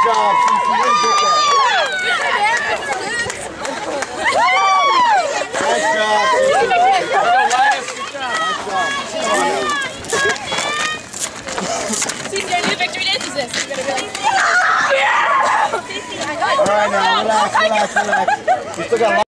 job, Cece. Way to get that. Nice job, Cece. Nice job. Cece, our new victory dance is this. You gotta really... All right, now relax. We still got